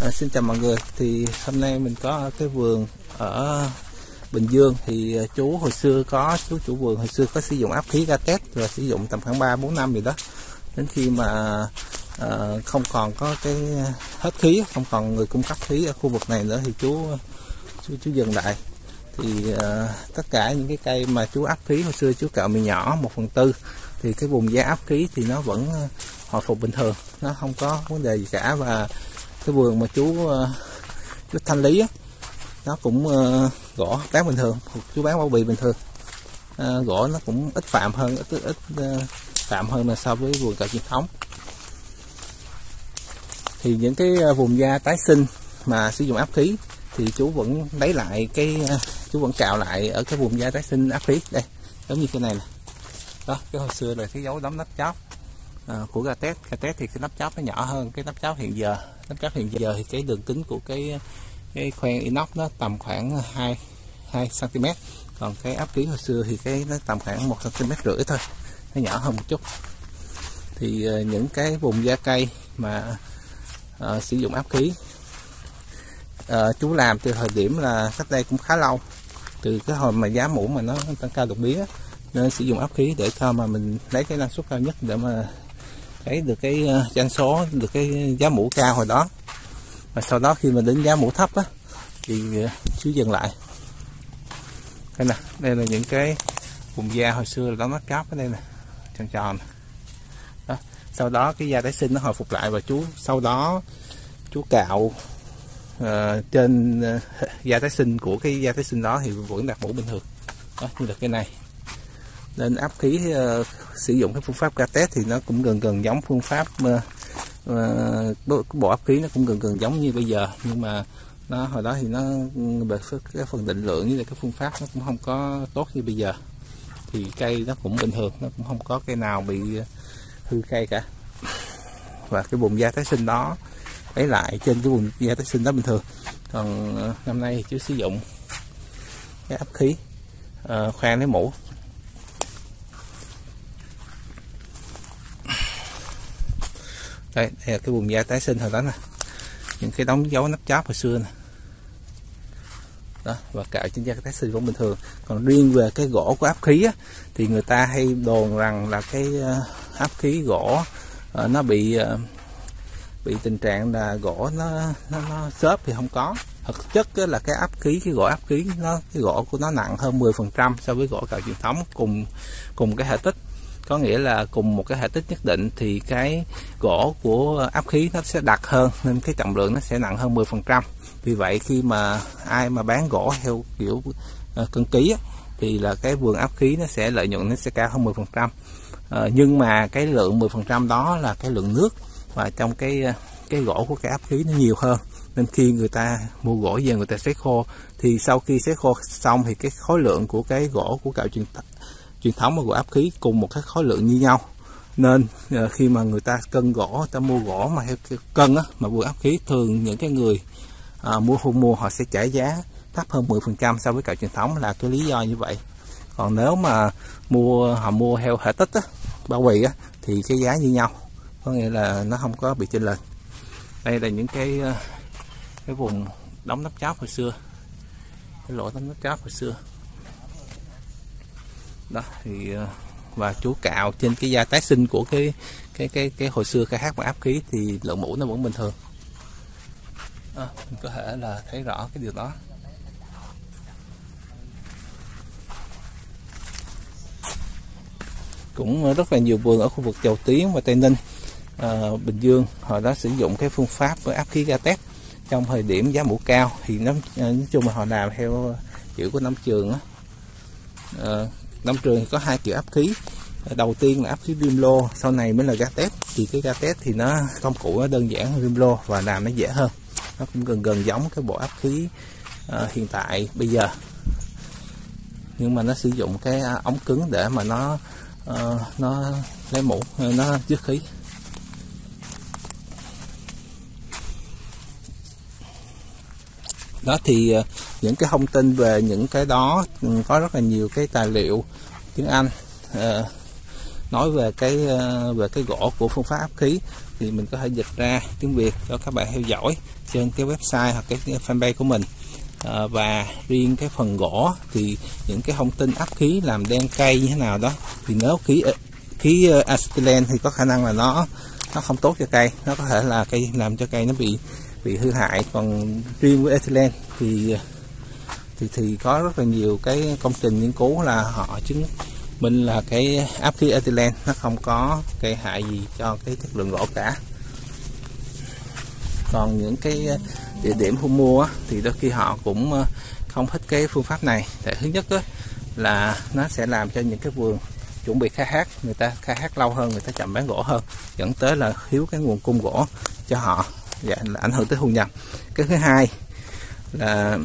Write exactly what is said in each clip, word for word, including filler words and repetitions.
À, xin chào mọi người. Thì hôm nay mình có cái vườn ở Bình Dương. Thì chú hồi xưa có chú chủ vườn hồi xưa có sử dụng áp khí Gatex rồi, sử dụng tầm khoảng ba bốn năm gì đó, đến khi mà uh, không còn có cái hết khí, không còn người cung cấp khí ở khu vực này nữa thì chú chú, chú dừng lại. Thì uh, tất cả những cái cây mà chú áp khí hồi xưa chú cạo mì nhỏ một phần tư thì cái vùng da áp khí thì nó vẫn hồi phục bình thường, nó không có vấn đề gì cả. Và cái vườn mà chú chú thanh lý á, nó cũng uh, gỗ bán bình thường, chú bán bao bì bình thường, uh, gỗ nó cũng ít phạm hơn, ít ít uh, phạm hơn là so với vườn cạo truyền thống. Thì những cái vùng da tái sinh mà sử dụng áp khí thì chú vẫn lấy lại cái uh, chú vẫn cạo lại ở cái vùng da tái sinh áp khí đây, giống như cái này nè. Đó, cái hồi xưa là cái dấu đóng nắp chóp uh, của Gatex. Gatex thì cái nắp chóp nó nhỏ hơn cái nắp chóp hiện giờ. Nắp chóp hiện giờ thì cái đường kính của cái cái khoen inox nó tầm khoảng hai hai xăng ti mét, còn cái áp khí hồi xưa thì cái nó tầm khoảng một xăng ti mét rưỡi thôi, nó nhỏ hơn một chút. Thì uh, những cái vùng da cây mà uh, sử dụng áp khí, uh, chú làm từ thời điểm là cách đây cũng khá lâu, từ cái hồi mà giá mũ mà nó tăng cao đột biến á, nên sử dụng áp khí để cho mà mình lấy cái năng suất cao nhất, để mà lấy được cái doanh số, được cái giá mũ cao hồi đó. Và sau đó khi mà đến giá mũ thấp á thì chú dừng lại. Đây nè, đây là những cái vùng da hồi xưa là nó nắp chóp ở đây nè, tròn tròn đó. Sau đó cái da tái sinh nó hồi phục lại, và chú sau đó chú cạo uh, trên uh, da tái sinh của cái da tái sinh đó thì vẫn đạt mũ bình thường đó, như là cái này. Nên áp khí uh, sử dụng cái phương pháp Gatex thì nó cũng gần gần giống phương pháp uh, uh, bộ áp khí nó cũng gần gần giống như bây giờ, nhưng mà nó hồi đó thì nó về cái phần định lượng với lại cái phương pháp nó cũng không có tốt như bây giờ. Thì cây nó cũng bình thường, nó cũng không có cây nào bị hư cây cả. Và cái vùng da tái sinh đó lấy lại trên cái vùng da tái sinh đó bình thường. Còn uh, năm nay thì chú sử dụng cái áp khí uh, khoan lấy mũ. Đây, đây là cái vùng da tái sinh hồi đó nè, những cái đóng dấu nắp chóp hồi xưa nè đó, và cạo trên da tái sinh vẫn bình thường. Còn riêng về cái gỗ của áp khí á, thì người ta hay đồn rằng là cái uh, áp khí gỗ uh, nó bị uh, bị tình trạng là gỗ nó nó, nó xốp, thì không có. Thực chất là cái áp khí, cái gỗ áp khí nó cái gỗ của nó nặng hơn mười phần trăm so với gỗ cạo truyền thống cùng cùng cái hệ tích. Có nghĩa là cùng một cái hệ tích nhất định thì cái gỗ của áp khí nó sẽ đặc hơn, nên cái trọng lượng nó sẽ nặng hơn mười phần trăm. Vì vậy khi mà ai mà bán gỗ theo kiểu uh, cân ký á, thì là cái vườn áp khí nó sẽ lợi nhuận nó sẽ cao hơn mười phần trăm. Uh, nhưng mà cái lượng mười phần trăm đó là cái lượng nước, và trong cái cái gỗ của cái áp khí nó nhiều hơn. Nên khi người ta mua gỗ về người ta sấy khô, thì sau khi sấy khô xong thì cái khối lượng của cái gỗ của cạo truyền truyền thống và gỗ áp khí cùng một cái khối lượng như nhau. Nên uh, khi mà người ta cân gỗ, người ta mua gỗ mà theo cân á, mà vườn áp khí thường những cái người uh, mua thu mua họ sẽ trả giá thấp hơn mười phần trăm so với cạo truyền thống, là cái lý do như vậy. Còn nếu mà mua họ mua theo hệ tích á, bao bì á, thì cái giá như nhau, có nghĩa là nó không có bị chênh lệch. Đây là những cái uh, cái vùng đóng nắp chóp hồi xưa, cái lỗ đóng nắp chóp hồi xưa đó. Thì và chú cạo trên cái da tái sinh của cái cái cái cái hồi xưa khai thác bằng áp khí thì lượng mũ nó vẫn bình thường à, mình có thể là thấy rõ cái điều đó. Cũng rất là nhiều vườn ở khu vực Dầu Tiếng và Tây Ninh, à, Bình Dương họ đã sử dụng cái phương pháp với áp khí Gatex trong thời điểm giá mũ cao. Thì nói, nói chung là họ làm theo kiểu của nông trường á. À, nông trường thì có hai kiểu áp khí. Đầu tiên là áp khí Rimlo, sau này mới là Gatex. Thì cái Gatex thì nó công cụ nó đơn giản hơn Rimlo và làm nó dễ hơn, nó cũng gần gần giống cái bộ áp khí uh, hiện tại bây giờ, nhưng mà nó sử dụng cái ống cứng để mà nó uh, nó lấy mũ, nó dứt khí. Đó thì uh, những cái thông tin về những cái đó có rất là nhiều cái tài liệu tiếng Anh uh, nói về cái về cái gỗ của phương pháp áp khí thì mình có thể dịch ra tiếng Việt cho các bạn theo dõi trên cái website hoặc cái fanpage của mình. À, và riêng cái phần gỗ thì những cái thông tin áp khí làm đen cây như thế nào đó thì nếu khí khí acetylen thì có khả năng là nó nó không tốt cho cây, nó có thể là cây làm cho cây nó bị bị hư hại. Còn riêng với ethylene thì thì thì có rất là nhiều cái công trình nghiên cứu là họ chứng minh là cái áp khí ethylene nó không có gây hại gì cho cái chất lượng gỗ cả. Còn những cái địa điểm thu mua thì đôi khi họ cũng không thích cái phương pháp này. Tại thứ nhất là nó sẽ làm cho những cái vườn chuẩn bị khai thác, người ta khai thác lâu hơn, người ta chậm bán gỗ hơn, dẫn tới là thiếu cái nguồn cung gỗ cho họ và ảnh hưởng tới thu nhập. Cái thứ hai là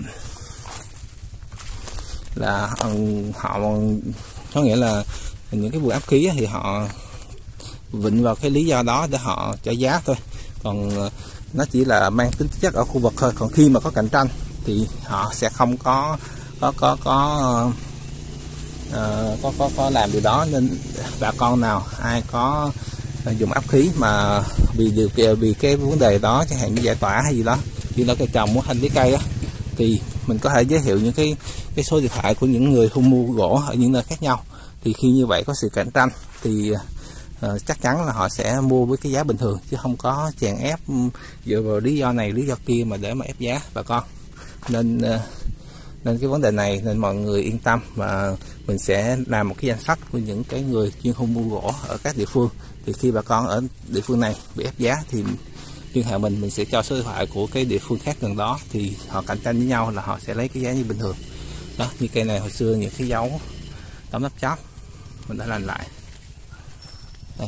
là họ có nghĩa là những cái vườn áp khí thì họ vịnh vào cái lý do đó để họ trả giá thôi, còn nó chỉ là mang tính chất ở khu vực thôi. Còn khi mà có cạnh tranh thì họ sẽ không có có có có uh, có, có có làm điều đó. Nên bà con nào ai có dùng áp khí mà vì điều vì cái vấn đề đó, chẳng hạn như giải tỏa hay gì đó, như là cây trồng muốn thanh lý cây á, thì mình có thể giới thiệu những cái cái số điện thoại của những người thu mua gỗ ở những nơi khác nhau. Thì khi như vậy có sự cạnh tranh thì uh, chắc chắn là họ sẽ mua với cái giá bình thường, chứ không có chèn ép dựa vào lý do này lý do kia mà để mà ép giá bà con. Nên uh, nên cái vấn đề này nên mọi người yên tâm, và mình sẽ làm một cái danh sách của những cái người chuyên thu mua gỗ ở các địa phương. Thì khi bà con ở địa phương này bị ép giá thì liên hệ mình, mình sẽ cho số điện thoại của cái địa phương khác gần đó, thì họ cạnh tranh với nhau là họ sẽ lấy cái giá như bình thường. Đó, như cây này hồi xưa những cái dấu tấm lắp chóp mình đã làm lại. Đây.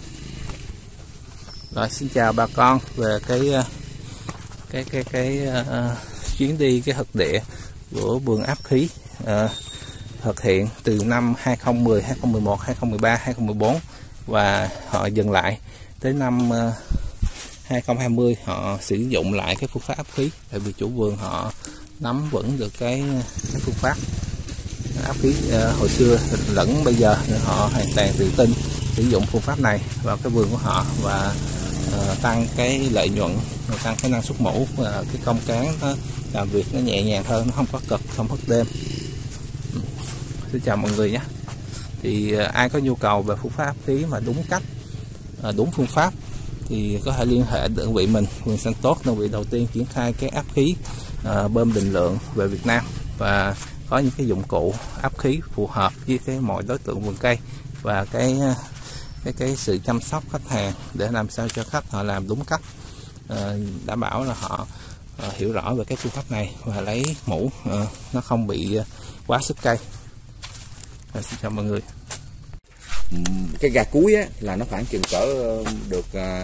Rồi, xin chào bà con về cái cái cái cái uh, chuyến đi cái thực địa của vườn áp khí uh, thực hiện từ năm hai không một không, hai không một một, hai không một ba, hai không một bốn và họ dừng lại tới năm uh, hai không hai không họ sử dụng lại cái phương pháp áp khí, tại vì chủ vườn họ nắm vững được cái, cái phương pháp áp khí uh, hồi xưa lẫn bây giờ, nên họ hoàn toàn tự tin sử dụng phương pháp này vào cái vườn của họ và uh, tăng cái lợi nhuận, tăng cái năng suất mẫu, uh, cái công cán nó làm việc nó nhẹ nhàng hơn, nó không có cực, không thức đêm. Ừ. Xin chào mọi người nhé. Thì uh, ai có nhu cầu về phương pháp áp khí mà đúng cách, uh, đúng phương pháp thì có thể liên hệ đơn vị mình, vườn xanh tốt, đơn vị đầu tiên triển khai cái áp khí uh, bơm định lượng về Việt Nam, và có những cái dụng cụ áp khí phù hợp với cái mọi đối tượng vườn cây và cái cái cái sự chăm sóc khách hàng để làm sao cho khách họ làm đúng cách, uh, đảm bảo là họ uh, hiểu rõ về cái phương pháp này và lấy mũ uh, nó không bị uh, quá sức cây. Uh, xin chào mọi người. Cái gà cuối á, là nó khoảng chừng cỡ được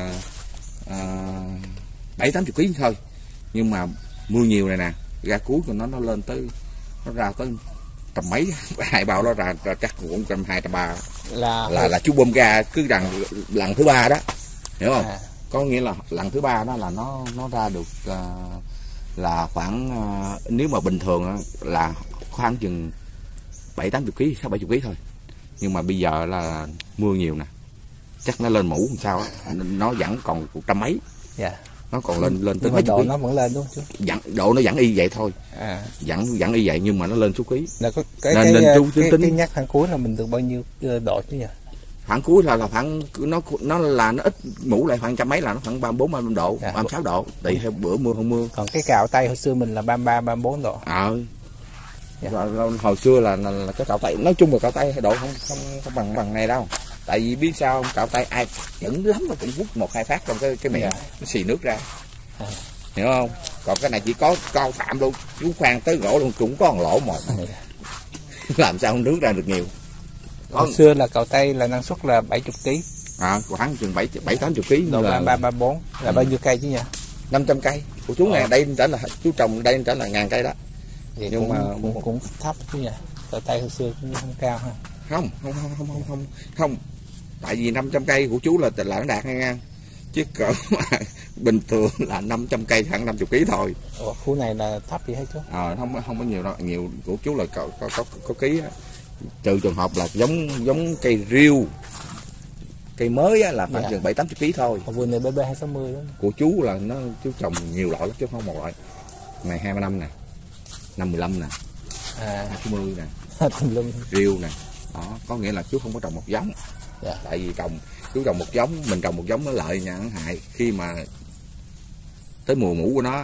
bảy tám chục ký thôi, nhưng mà mưa nhiều này nè, gà cuối của nó nó lên tới, nó ra tới tầm mấy, hai bao nó ra, ra chắc cũng trăm hai trăm ba là là là chú bơm ga cứ rằng lần thứ ba đó, hiểu không? À. Có nghĩa là lần thứ ba đó là nó nó ra được uh, là khoảng uh, nếu mà bình thường là khoảng chừng bảy tám chục ký, sáu bảy chục ký thôi. Nhưng mà bây giờ là mưa nhiều nè, chắc nó lên mũ làm sao á, nó vẫn còn một trăm mấy. Dạ. Nó còn lên lên tới mấy độ chục ký. Nó vẫn lên đúng không chú? Vẫn, độ nó vẫn y vậy thôi. À. Vẫn vẫn y vậy nhưng mà nó lên số ký. Là có cái nên, cái, nên chú cái, tính cái nhắc khoảng cuối là mình được bao nhiêu độ chứ nhỉ? Khoảng cuối là là khoảng nó nó là nó ít mũ lại khoảng trăm mấy, là nó khoảng ba mươi bốn ba mươi lăm độ, dạ. ba mươi sáu độ, tùy theo bữa mưa không mưa. Còn cái cào tay hồi xưa mình là ba mươi ba ba mươi bốn độ. Ờ. À. Dạ. Rồi, hồi xưa là, là, là cái cạo tay, nói chung là cạo tay độ không không, không bằng bằng này đâu. Tại vì biết sao không, cạo tay ai vẫn lắm nó cũng hút một hai phát trong cái cái miệng, dạ. Nó xì nước ra. À. Hiểu không? Còn cái này chỉ có cao phạm luôn, chú khoan tới gỗ luôn cũng có một lỗ một. À. Làm sao không nước ra được nhiều. Hồi xưa là cạo tay là năng suất là bảy mươi ký. À, khoảng chừng bảy bảy tám mươi ký. Độ là ba ba bốn là ừ. Bao nhiêu cây chứ nhỉ? năm trăm cây. Của chú này, đây trở là chú trồng đây trở là ngàn cây đó. Vậy nhưng cũng, mà cũng, cũng thấp chứ nhỉ? Cạo tay hồi xưa cũng không cao ha. Không, không không không không không. Không. Tại vì năm trăm cây của chú là là nó đạt ngang. Chứ cỡ mà bình thường là năm trăm cây khoảng năm mươi ký thôi. Ủa, khu này là thấp gì hết chú? Ờ, à, không không có nhiều đâu, nhiều của chú là có có có, có ký á. Trừ trường hợp là giống giống cây riêu cây mới á, là khoảng dạ. chừng bảy tám chục ký thôi. Còn vườn này B B hai sáu mươi đó. Của chú là nó chú trồng nhiều loại lắm chứ không một loại. Này hai mươi lăm nè, năm mười lăm nè, à. hai mươi nè, Lum. riêu nè. Đó, có nghĩa là chú không có trồng một giống. Dạ. Tại vì trồng chú trồng một giống, mình trồng một giống nó lợi nhãn hại khi mà tới mùa mũ của nó,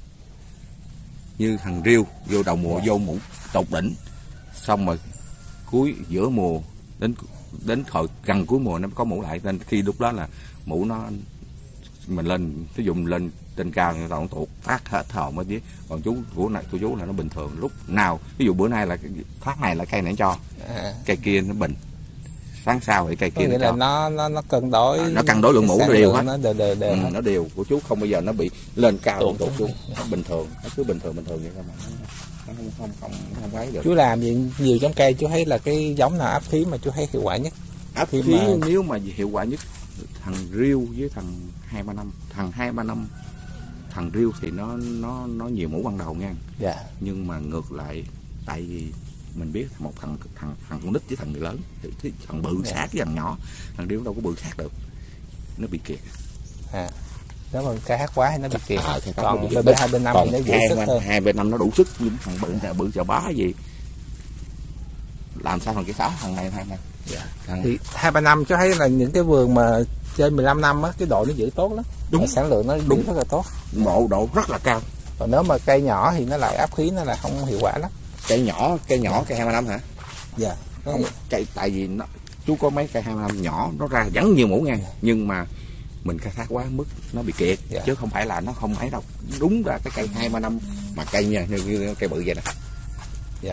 như thằng riêu vô đầu mùa vô mũ tột đỉnh, xong rồi cuối giữa mùa đến đến thời gần cuối mùa nó có mũ lại, nên khi lúc đó là mũ nó mình lên ví dụ mình lên trên cao người ta cũng tụt phát hết hồn mới biết. Còn chú của này của chú là nó bình thường, lúc nào ví dụ bữa nay là tháng này là cây này cho, à. cây kia nó bình, sáng sau thì cây kia nó nó cho. nó nó nó cân đối, à, nó cân đối lượng mũ nó đều hết, nó đều đều, đều ừ, hết. Nó đều của chú không bao giờ nó bị lên cao tụt tụt xuống, nó bình thường, nó cứ bình thường bình thường vậy thôi mà nó không không không không ấy được. Chú làm gì nhiều giống cây, chú thấy là cái giống nào áp khí mà chú thấy hiệu quả nhất? Áp khí mà... nếu mà hiệu quả nhất thằng riêu với thằng hai ba năm, thằng hai ba năm thằng riêu thì nó nó nó nhiều mũ ban đầu nha. Dạ. Nhưng mà ngược lại, tại vì mình biết một thằng thằng thằng con nít với thằng người lớn thì thằng bự dạ. sát với thằng nhỏ, thằng riêu đâu có bự sát được, nó bị kiệt. À, nếu mà khai hát quá thì nó bị kiệt. À, còn B B hai B năm thì nó dễ sức hơn. hai B năm nó đủ sức, nhưng thằng bự thằng bự chà bá gì làm sao thằng cái sáu thằng này thằng này. Dạ. Thằng... thì hai ba năm cho thấy là những cái vườn mà trên mười lăm năm á, cái độ nó giữ tốt lắm. Đúng. Và sản lượng nó đúng rất là tốt. Độ độ rất là cao. Còn nếu mà cây nhỏ thì nó lại áp khí, nó là không hiệu quả lắm. Cây nhỏ, cây nhỏ cây hai ba năm hả? Dạ. Không, cây tại vì nó chú có mấy cây hai ba năm nhỏ nó ra vẫn nhiều mũ nha, dạ. Nhưng mà mình khai thác quá mức nó bị kiệt, dạ. Chứ không phải là nó không ấy đâu. Đúng ra cái cây hai ba năm mà cây nha, như, như cây bự vậy nè. Dạ.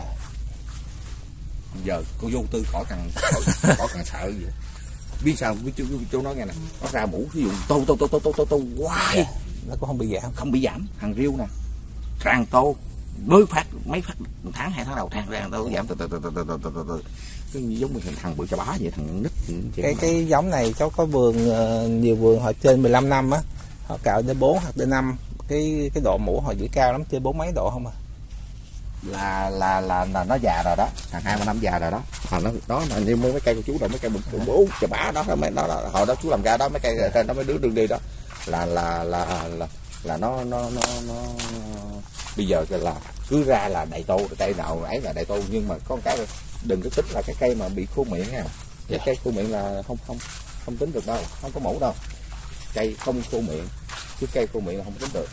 Giờ cô vô tư khỏi cần khỏi cần sợ gì. Biết sao chú, chú, chú nói nghe nè, nó ra mũ ví dụ tô tô tô tô tô tô tô hoài, dạ. Nó cũng không bị giảm, không bị giảm. Thằng riêu nè, tràn tô mới phát mấy phát một tháng hai tháng đầu tràn ra tô giảm từ từ từ từ từ từ từ từ cái giống như thằng bự chà bá vậy, thằng nít. Cái cái giống này cháu có vườn nhiều vườn họ trên mười lăm năm á, họ cạo D bốn hoặc D năm, cái cái độ mũ họ giữ cao lắm, trên bốn mấy độ không à. Là là là là nó già rồi đó, thằng hai ba năm già rồi đó. Thằng nó đó là như mấy cây của chú rồi, mấy cây bự bố chà bá đó, mấy nó là hồi đó chú làm ra đó, mấy cây trên đó mấy đứa đường đi đó là là là là là nó nó nó nó bây giờ là cứ ra là đầy tô, cây nào ấy là đầy tô. Nhưng mà có một cái đừng có tính là cái cây mà bị khô miệng nha, cái cây khô miệng là không không không tính được đâu, không có mũ đâu. Cây không khô miệng chứ cây khô miệng là không tính được.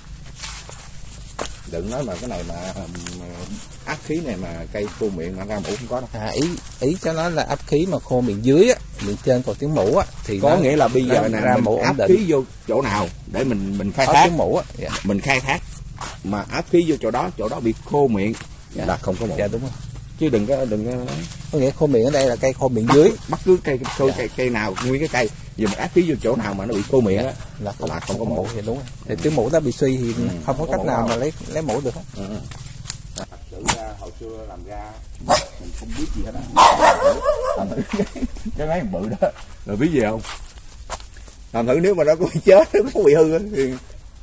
Đừng nói mà cái này mà, mà áp khí này mà cây khô miệng mà ra mũ không có đâu. À, ý ý cho nó là áp khí mà khô miệng dưới á, miệng trên còn tiếng mũ á, thì có nó, nghĩa là bây giờ nè ra mình mũ áp khí vô chỗ nào để mình mình khai thác tiếng mũ á, dạ. Mình khai thác mà áp khí vô chỗ đó, chỗ đó bị khô miệng, dạ. Là không có mũ. Dạ đúng rồi. Chứ đừng có đừng có có nghĩa khô miệng ở đây là cây khô miệng dưới, bắt cứ cây cây, dạ. cây cây nào nguyên cái cây giờ mình áp khí vô chỗ nào mà nó bị khô miệng, dạ. Á là không, là không, không có mũ. mũ. Thì đúng rồi. Thì tiếng mũ đó bị suy thì ừ, không có cách nào đâu mà lấy lấy mũ được hết. Ừ. Tự ra hồi xưa làm ra mình không biết gì hết á. Làm thử cái máy bự đó rồi biết gì không? Làm thử nếu mà nó có bị chết, nó có bị hư thì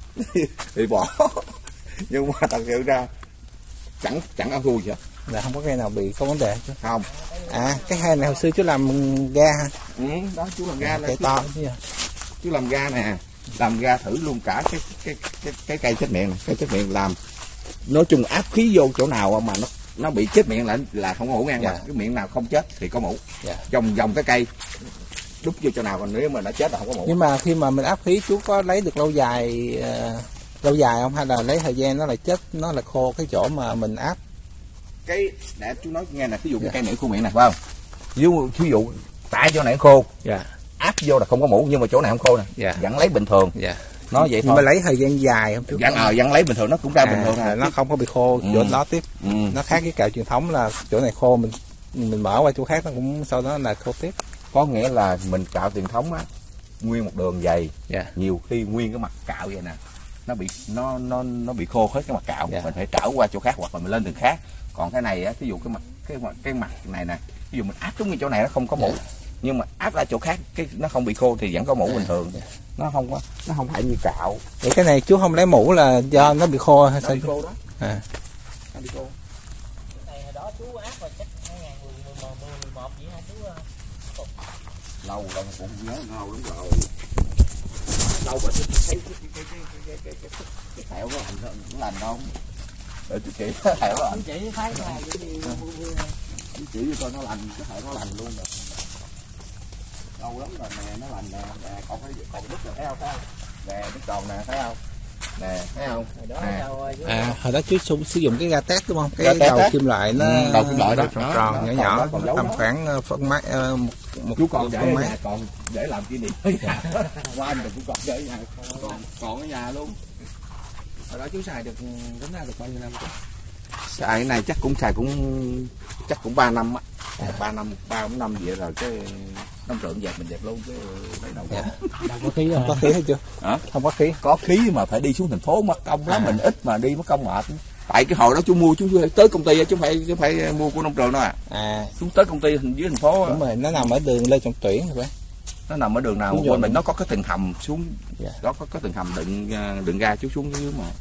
thì bỏ. Nhưng mà thật sự ra chẳng chẳng ăn thua gì hết. Là không có cây nào bị có vấn đề chứ. Không. À, cái hai này hồi xưa chú làm ga hả? Ừ, đó chú làm ga, cây to chứ. Chú làm ga nè, làm ga thử luôn cả cái cái cái cái cây chết miệng này, cây chết miệng làm. Nói chung áp khí vô chỗ nào mà nó nó bị chết miệng là là không có mũ ngang, dạ. Mà cái miệng nào không chết thì có mũ, dạ. Vòng vòng cái cây đúc vô chỗ nào, còn nếu mà nó chết là không có mũ. Nhưng mà khi mà mình áp khí chú có lấy được lâu dài uh, lâu dài không, hay là lấy thời gian nó lại chết, nó là khô cái chỗ mà mình áp? Cái để chú nói nghe nè, ví dụ dạ. Cái cây này khô miệng này phải không? Ví dụ ví dụ tại chỗ này khô, dạ. Áp vô là không có mũ, nhưng mà chỗ này không khô nè, dạ. Vẫn lấy bình thường, dạ. Nó vậy thôi. Nhưng mà lấy thời gian dài không chú? Vẫn ờ vẫn lấy bình thường, nó cũng ra à, bình thường à, nó không có bị khô chỗ ừ. đó tiếp. Ừ. Nó khác cái cạo truyền thống là chỗ này khô mình mình mở qua chỗ khác nó cũng sau đó là khô tiếp. Có nghĩa là mình cạo truyền thống á, nguyên một đường dày, yeah. Nhiều khi nguyên cái mặt cạo vậy nè, nó bị nó nó nó bị khô hết cái mặt cạo, yeah. Mình phải trở qua chỗ khác hoặc là mình lên đường khác. Còn cái này á, ví dụ cái mặt cái mặt cái mặt này nè, ví dụ mình áp đúng cái chỗ này nó không có mũ, yeah. Nhưng mà áp ra chỗ khác cái nó không bị khô thì vẫn có mũ, yeah. Bình thường, yeah. Nó không có nó không phải như cạo. Vậy cái này chú không lấy mũ là do nó bị khô hay sao? Bị khô đó. À. Nó bị khô. Cái này hồi đó chú áp vào chắc hai nghìn mười một vậy hả chú? lâu lâu cũng nhớ lâu lắm rồi. Lâu mà thấy cái cái cái cái cái cái cái thẹo nó lành nó lành không? Để chị chỉ cái thẹo nó lành. Chị thấy cái này cái gì chị chỉ cho nó lành, cái thẹo nó lành luôn rồi. Lâu lắm rồi nè, nó lành nè, nè còn cái còn đứt rồi thấy không? Thấy không? Nè đứt còn nè thấy không? Nè thấy không? À, à hồi đó chú sử, sử dụng cái ga tét đúng không? Cái ga đầu kim loại nó ừ, đầu kim loại đó tròn đó, tròn đó, nhỏ nhỏ còn tầm đó. khoảng phân máy uh, một, một chú còn để phân ở máy. nhà, còn để làm kỷ niệm ở nhà. Qua anh rồi chú còn để ở nhà, còn còn ở nhà luôn. Hồi đó chú xài được tính ra được bao nhiêu năm chứ? Xài cái này chắc cũng xài cũng chắc cũng ba năm á, ba năm ba bốn năm vậy rồi cái nông trượng dẹp mình dẹp luôn chứ lấy đầu Dạ. đâu có khí Không có khí hết chưa? hả? Không có khí. Có khí mà phải đi xuống thành phố mất công lắm, À. mình ít mà đi mất công mệt. Tại cái hồi đó chú mua chú tới công ty chứ không phải chứ không phải mua của nông trường đâu à. À Chú tới công ty dưới thành phố đúng rồi, nó nằm ở đường Lê Trọng Tuyển rồi phải. nó nằm ở đường nào Đúng mà rồi. quên mình, nó có cái từng hầm xuống. Dạ. Đó có cái từng hầm đựng đựng ga chú xuống dưới mà.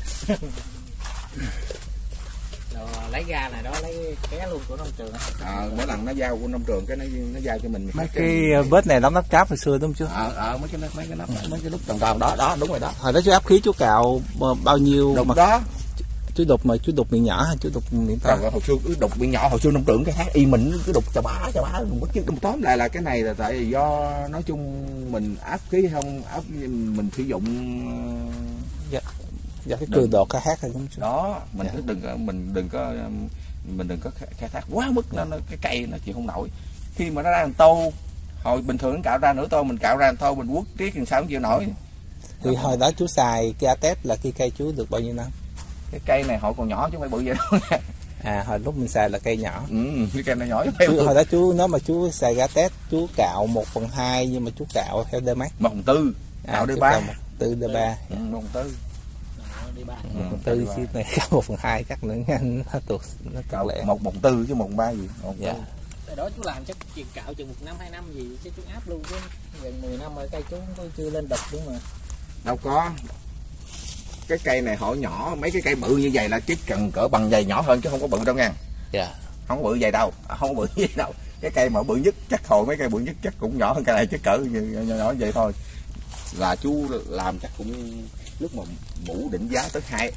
rồi lấy ga này đó lấy ké luôn của nông trường á. À, mỗi lần nó giao của nông trường cái nó nó giao cho mình Mấy cái vết này đóng nắp cáp hồi xưa đúng không chú? ờ ờ mấy cái mấy cái nắp mấy cái nút tròn tròn đó đó đúng rồi đó. Hồi đó chú áp khí chú cạo bao nhiêu Đục mà đó. chú đục mà chú đục miệng nhỏ hay chú đục miệng to? Rồi hồi xưa cứ đục miệng nhỏ, hồi xưa nông trường cái hát y mình cứ đục chà bá chà bá đục chứ đục tóm lại là cái này là tại vì do nói chung mình áp khí không áp mình sử dụng Dạ. Dạ cái cường độ ca hát hay không chú? đó mình Dạ. cứ đừng có mình đừng có mình đừng có khai thác quá mức nó, nó cái cây nó chịu không nổi. Khi mà nó ra thành tô hồi bình thường nó cạo ra nửa tô mình cạo ra thành tô mình quất tiết làm sao không chịu nổi. Thì hồi đó chú xài ga tét là cái cây chú được bao nhiêu năm? Cái cây này họ còn nhỏ chứ không phải bự vậy đâu. À hồi lúc mình xài là cây nhỏ. Ừ, cái cây này nhỏ chứ Chú, hồi đó chú nếu mà chú xài ga tét chú cạo một phần hai nhưng mà chú cạo theo đê mát. một phần tư cạo đê ba từ đê ba. ừ, một phần tư Đi ba. Một phần tư chứ này cạo một phần hai chắc nữa nhanh nó tuột nó cạo tuột lẹ. một một tư chứ một phần ba gì một Dạ. Tại đó chú làm chắc chuyện cạo chừng một năm hai năm gì chứ chú áp luôn chứ gần mười năm rồi cây chú cũng chưa lên đập đúng mà. Đâu có, cái cây này họ nhỏ, mấy cái cây bự như vậy là chỉ cần cỡ bằng giày nhỏ hơn chứ không có bự đâu nha. Dạ. Không có bự vậy đâu, không có bự vậy đâu. Cái cây mà bự nhất chắc hồi mấy cây bự nhất chắc cũng nhỏ hơn cây này chứ cỡ nhỏ, nhỏ vậy thôi. Là chú làm chắc cũng lúc mà mũ định giá tới hai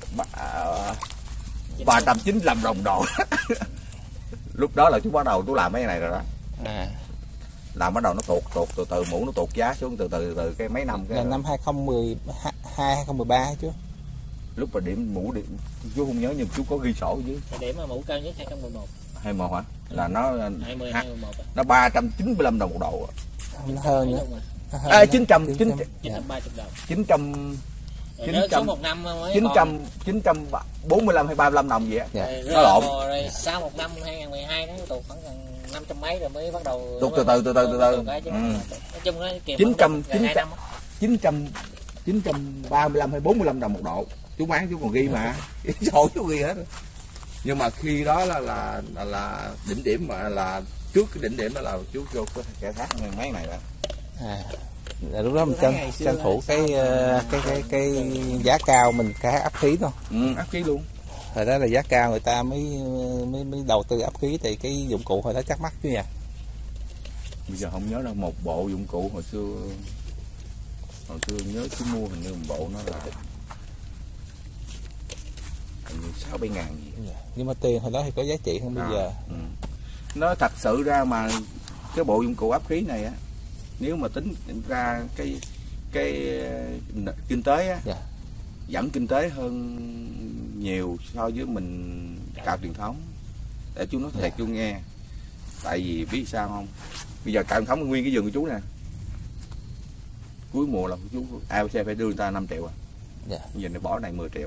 ba trăm chín mươi lăm đồng đồ. Lúc đó là chú bắt đầu chú làm mấy cái này rồi đó. À. Làm bắt đầu nó tuột tuột từ từ mũ nó tuột giá xuống từ từ từ cái mấy năm cái Là năm hai không một hai hai không một ba chứ. lúc mà điểm mũ điểm chú không nhớ nhưng chú có ghi sổ chứ. Thời điểm mà mũ cao nhất hai không một một. Hay một hả? Là nó hai mươi hai mươi mốt. nó ba trăm chín mươi lăm đồng một độ. Nó hơn nữa. À, chín trăm chín chín trăm ba mươi đồng. chín trăm chín Nhớ số trăm một năm mới chín trăm chín trăm bốn mươi lăm hay ba mươi lăm đồng gì á. Dạ. Nó lộn. Rồi sau một năm hai không một hai nó tụt khoảng gần năm trăm mấy rồi mới bắt đầu Tụt từ từ từ từ từ từ. Ừ. Nói chung nó kèm chín trăm chín trăm chín trăm chín trăm ba mươi lăm hay bốn mươi lăm đồng một độ. Chú bán chú còn ghi mà. Sổ chú ghi hết. Nhưng mà khi đó là là là, là đỉnh điểm mà là trước cái đỉnh điểm đó là chú vô cái khai thác mấy này đó. À. Là lúc đó mình tranh, tranh thủ cái, cái cái cái giá cao mình khai áp khí thôi. Ừ, áp khí luôn. Hồi đó là giá cao người ta mới mới mới đầu tư áp khí thì cái dụng cụ hồi đó chắc mắc chứ nha. Bây giờ không nhớ đâu, một bộ dụng cụ hồi xưa hồi xưa nhớ chú mua hình như một bộ nó là hình như sáu bảy ngàn gì. Nhưng mà tiền hồi đó thì có giá trị hơn bây À, giờ. ừ. Nó thật sự ra mà cái bộ dụng cụ áp khí này á, nếu mà tính ra cái cái kinh tế á, Dạ. vẫn kinh tế hơn nhiều so với mình cạo truyền thống. Để chú nói thiệt Dạ. chú nghe. Tại vì biết sao không? Bây giờ cạo truyền thống nguyên cái vườn của chú nè. Cuối mùa là chú a bê xê phải đưa người ta năm triệu à. Dạ. Bây giờ này bỏ này mười triệu.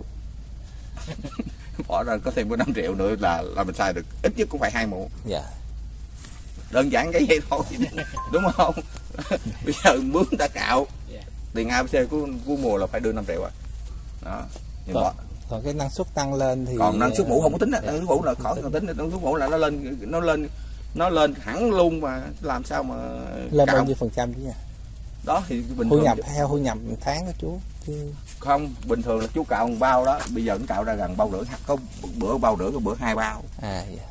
Bỏ ra có thêm có năm triệu nữa là là mình xài được ít nhất cũng phải hai mùa. Dạ. Đơn giản cái vậy thôi. Đúng không? Bây giờ mướn người ta cạo. Yeah. Tiền a bê xê của, của mùa là phải đưa năm triệu à. Đó. Nhưng Còn, bỏ, còn cái năng suất tăng lên thì còn năng suất mũ không có tính á, Dạ. năng suất mũ là khỏi cần tính, năng suất mũ là nó lên nó lên nó lên hẳn luôn mà làm sao mà lên cạo. bao nhiêu phần trăm chứ nha. Đó thì bình Thu thường nhập theo thu nhập tháng đó chú. Chứ... không, bình thường là chú cạo một bao đó, bây giờ nó cạo ra gần bao rưỡi, có bữa bao rưỡi có bữa hai bao. À dạ.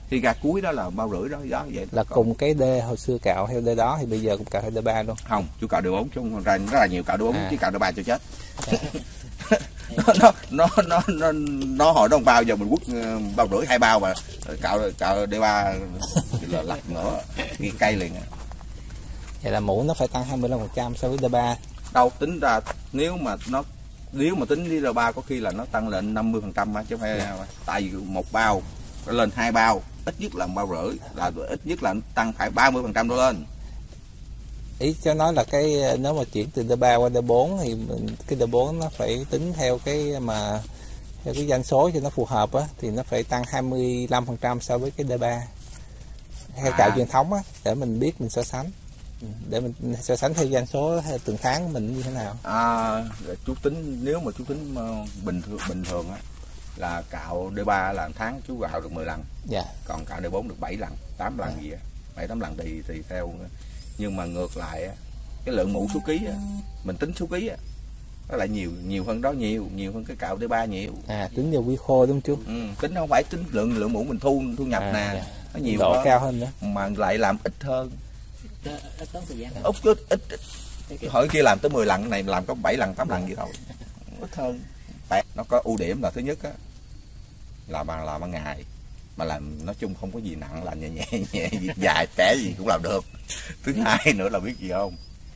Thì gà cuối đó là bao rưỡi đó, đó vậy. Là còn... cùng cái đê hồi xưa cạo theo đê đó thì bây giờ cũng cạo theo đê ba luôn. Không, chú cạo đê bốn, chú ra rất là nhiều cạo đê bốn, à. chứ cạo đê ba cho chết. nó, nó nó nó nó nó hồi đó ông bao giờ mình quất bao rưỡi hai bao mà cạo cạo đê ba là lặt nữa nghiêng cây liền. Vậy là mũ nó phải tăng hai mươi lăm phần trăm so với đê ba. Đâu tính ra nếu mà nó nếu mà tính với đê ba có khi là nó tăng lên năm mươi phần trăm chứ không phải. Yeah. Tại vì một bao nó lên hai bao ít nhất là bao rưỡi là ít nhất là tăng phải ba mươi phần trăm đổ lên. Ý cho nói là cái nếu mà chuyển từ đê ba qua đê bốn thì cái đê bốn nó phải tính theo cái mà theo cái doanh số cho nó phù hợp á, thì nó phải tăng hai mươi lăm phần trăm so với cái đê ba theo cạo à. truyền thống á, để mình biết mình so sánh, để mình so sánh theo doanh số theo từng tháng của mình như thế nào. À, chú tính nếu mà chú tính bình thường bình thường á là cạo đê ba là tháng chú gạo được mười lần. Dạ. Còn cạo đê bốn được bảy lần, tám lần dạ. gì á, bảy tám lần thì thì theo. Nhưng mà ngược lại á, cái lượng mũ số ký á, mình tính số ký á, nó lại nhiều nhiều hơn đó nhiều, nhiều hơn cái cạo đê ba nhiều. À, tính vào quy khô đúng không chú? Ừ, tính không phải tính lượng lượng mũ mình thu thu nhập à, nè, dạ. Nó nhiều độ hơn, cao hơn nữa, mà lại làm ít hơn. Ít tốn thời gian. Út ít, ít, ít. Hỏi kia làm tới mười lần, cái này làm có bảy lần, tám lần gì thôi. Ít hơn. Nó có ưu điểm là thứ nhất á là mà làm ban ngày mà làm nói chung không có gì nặng, làm nhẹ nhẹ nhẹ dài trẻ gì cũng làm được. Thứ hai nữa là biết gì không,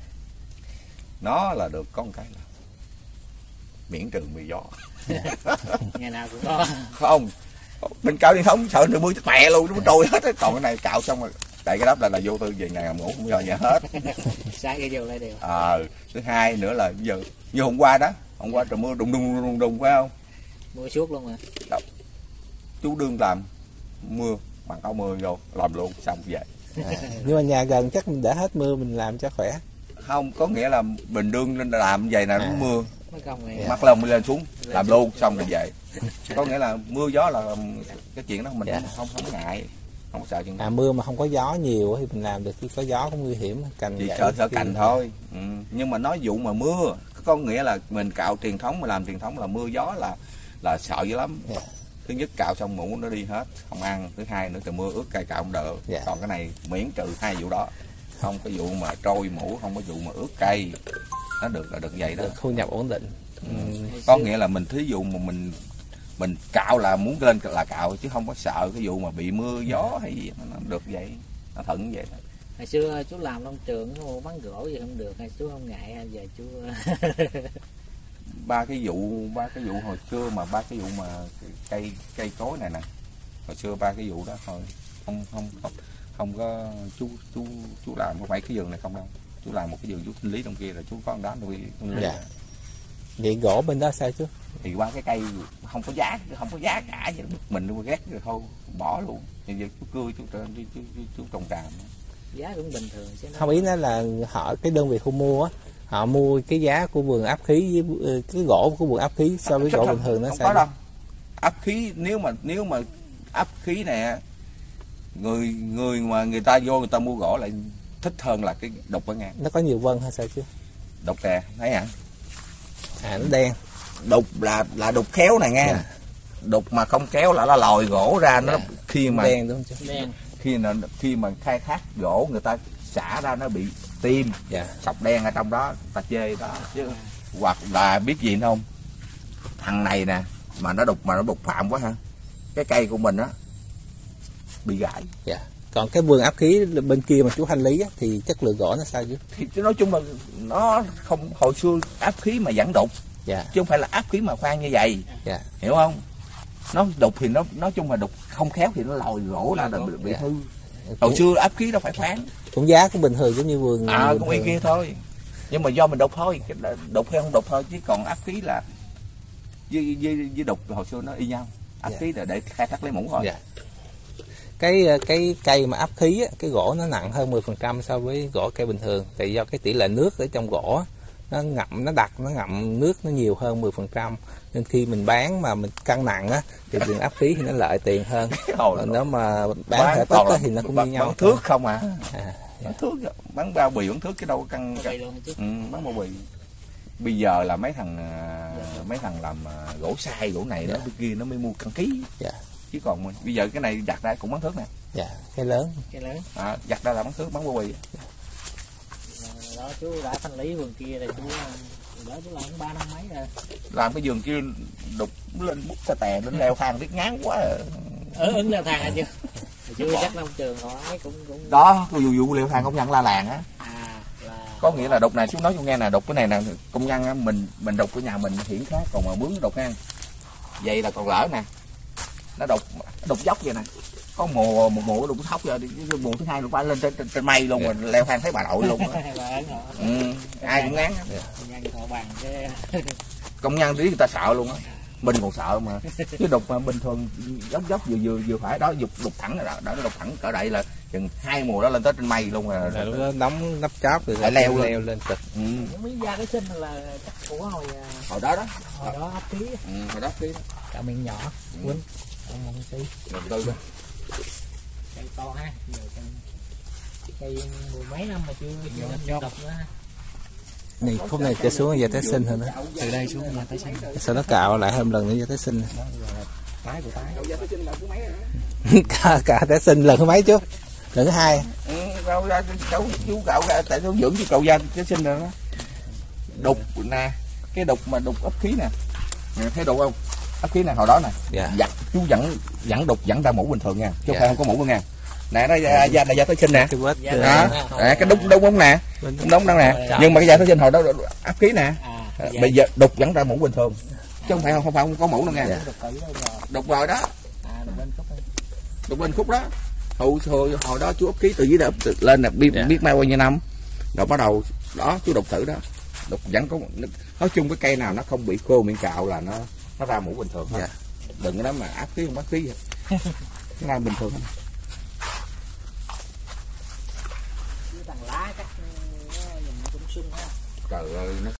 nó là được có một cái là miễn trừ mưa gió. Ngày nào cũng có. Không, mình cạo truyền thống sợ trời mưa chắc mẹ luôn, nó trôi hết. Còn cái này cạo xong rồi đậy cái đắp là là vô tư về nhà ngủ cũng giờ nhà hết. Sáng cái vô lại đều. Ờ, à, thứ hai nữa là giờ như hôm qua đó, hôm qua trời mưa đùng đùng đùng đùng phải không? Mưa suốt luôn mà. Đó. Chú đương làm mưa bằng áo mưa vô làm luôn xong về. À, nhưng mà nhà gần chắc mình để hết mưa mình làm cho khỏe. Không, có nghĩa là bình đương nên làm vậy nè, à. Nó mưa mắt lông lên xuống lên làm luôn xong rồi về. Có nghĩa là mưa gió là cái chuyện đó mình dạ. không không ngại, không có sợ chuyện đó. À, mưa mà không có gió nhiều thì mình làm được, khi có gió cũng nguy hiểm, cành chỉ sợ sợ cành thôi. Ừ. Nhưng mà nói vụ mà mưa có nghĩa là mình cạo truyền thống, mà làm truyền thống là mưa gió là là sợ dữ lắm. Dạ. Thứ nhất cạo xong mũ nó đi hết không ăn, thứ hai nữa trời mưa ướt cây cạo không đỡ. Dạ. Còn cái này miễn trừ hai vụ đó, không có vụ mà trôi mũ, không có vụ mà ướt cây, nó được là được vậy đó, được thu nhập ổn định. Ừ. Có nghĩa là mình thí dụ mà mình mình cạo là muốn lên là cạo chứ không có sợ cái vụ mà bị mưa gió hay gì, nó được vậy, nó thuận vậy thôi. Hồi xưa chú làm nông trường bán gỗ gì không được hay chú không ngại hay giờ chú ba cái vụ ba cái vụ hồi xưa mà ba cái vụ mà cây cây cối này nè, hồi xưa ba cái vụ đó thôi, không không không không có chú chú chú làm không phải cái vườn này không đâu, chú làm một cái vườn chú sinh lý trong kia là chú có đám nuôi. Dạ. Vậy gỗ bên đó sao chứ? Thì qua cái cây không có giá, không có giá cả vậy, mình ghét rồi thôi bỏ luôn. Bây giờ chú cưa chú chú, chú, chú, chú trồng tràm. Giá cũng bình thường chứ. Không, ý nó là họ cái đơn vị thu mua á, họ mua cái giá của vườn áp khí với cái gỗ của vườn áp khí so với gỗ bình thường nó không sao? Có đâu. Áp khí nếu mà nếu mà áp khí này người người mà người ta vô người ta mua gỗ lại thích hơn là cái đục ở ngang. Nó có nhiều vân hay sao chứ? Đục nè, thấy hả? À, nó đen. Đục là là đục khéo này nghe. Yeah. Đục mà không kéo là nó lòi gỗ ra. Yeah. Nó khi mà đen đúng không chứ? Đen. Khi mà khi mà khai thác gỗ người ta xả ra nó bị tim. Yeah. Sọc đen ở trong đó ta chê đó chứ. Hoặc là biết gì không, thằng này nè mà nó đục mà nó đục phạm quá ha, cái cây của mình á bị gãy. Dạ. Còn cái vườn áp khí bên kia mà chú hành lý á, thì chất lượng gỗ nó sao chứ? Thì nói chung là nó không, hồi xưa áp khí mà vẫn đục. Dạ. Chứ không phải là áp khí mà khoan như vậy. Dạ. Hiểu không? Nó đục thì nó nói chung là đục không khéo thì nó lòi gỗ ra là bị, bị dạ. hư. Hồi xưa áp khí đâu phải khoan. Cũng giá cũng bình thường giống như vườn. À, cũng y kia thôi. Nhưng mà do mình đục thôi, đục hay không đục thôi, chứ còn áp khí là với, với, với đục hồi xưa nó y nhau. Áp dạ. khí là để khai thác lấy mũ thôi. Dạ. Cái cái cây mà áp khí á, cái gỗ nó nặng hơn mười phần trăm so với gỗ cây bình thường, tại do cái tỷ lệ nước ở trong gỗ nó ngậm, nó đặc, nó ngậm nước nó nhiều hơn mười phần trăm, nên khi mình bán mà mình cân nặng á thì vườn áp khí thì nó lợi tiền hơn. Còn nếu mà bán, bán thể tích thì nó cũng như nhau. Bán thước không à? À dạ. Bán thước, bán bao bì bán thước chứ đâu có cân. Ừ, bán bao bì. Bây giờ là mấy thằng mấy thằng làm gỗ sai gỗ này đó bên kia nó mới mua cân ký. Dạ. chứ còn mình, bây giờ cái này giặt ra cũng bán thước nè. Dạ, cái lớn. Cái lớn. À, giặt ra là bán thước, bán bao bì. Đó chú đã thanh lý vườn kia rồi chú đó chú làm ba năm mấy rồi. Làm cái vườn kia đục lên bút xe tè lên leo thang biết ngán quá. À. Ở ứng leo thang hả chưa? Chưa chắc nông trường họ ấy cũng cũng Đó, cái vụ vụ leo thang công nhân la làng á. À là Có nghĩa là đục này chú nói chú nghe nè, đục cái này nè công nhân á, mình mình đục cái nhà mình hiển khác, còn mà mướn đục nha. Vậy là còn lỡ nè. Nó đục đục dốc vậy nè. Có mùa một mùa đục thóc rồi, mùa thứ hai nó phải lên trên, trên, trên mây luôn rồi leo thang thấy bà nội luôn á. Ừ, ai cũng ngán á. công nhân họ bằng cái Công nhân tí người ta sợ luôn á. Mình còn sợ mà. Chứ đục mà bình thường dốc dốc vừa vừa vừa phải đó, dục đục thẳng rồi đó, đó nó đục thẳng cỡ đây là chừng hai mùa đó lên tới trên mây luôn rồi. Rồi lúc đó đóng nắp chóp rồi lại leo lên. leo lên cực. Ừ. những miếng da cái sinh là chắc của hồi Hồi đó đó. hồi đó ấp ký Ừ, hồi đó ký đó. cả miệng nhỏ quýnh còn một tí Đầu tư đó. cây to ha. Giờ cây cây mười mấy năm mà chưa chưa đập nữa ha. Này khúc này trở xuống giờ tái sinh hơn nữa. Từ đây xuống là tái sinh. Sau đó cạo lại thêm lần nữa giờ tái sinh. Tái của tái. cả cả tái sinh lần thứ mấy chú? Lần thứ hai. Ừ, cậu ra cậu chú cậu ra tại nó dưỡng cho cậu ra cái sinh rồi đó. Đục nè, cái đục mà đục ấp khí nè. Mày thấy đục không? Ấp khí nè hồi đó nè. Dạ. Giặt chú vẫn vẫn đục vẫn ra mũ bình thường nha, chứ Dạ. không phải không có mũ nha. Nè nó ra da da tái sinh nè. Cái vết Dạ. ờ, Đó, nè, cái đúng đúng đúng nè. Đúng đâu nè. Nhưng mà cái da tái sinh hồi đó áp khí nè. À, Bây giờ đục vẫn ra mũ bình thường. Chứ không phải không phải không có mũ đâu nha. Dạ. đục kỹ đâu rồi. Đục rồi đó. À đục bên khúc đây. Đục bên khúc đó. Hồi, hồi, hồi đó chú ấp khí từ dưới đó từ lên là biết, Dạ. biết mai bao nhiêu năm. Rồi bắt đầu đó chú đục thử đó. Đục vẫn có nói chung cái cây nào nó không bị khô miệng cạo là nó nó ra mũ bình thường thôi. Dạ. Đừng có nói mà áp khí không áp khí vậy. Nó ra bình thường thôi. Chứ thằng lá chắc nó nhìn nó cũng sưng ha. Trời ơi nó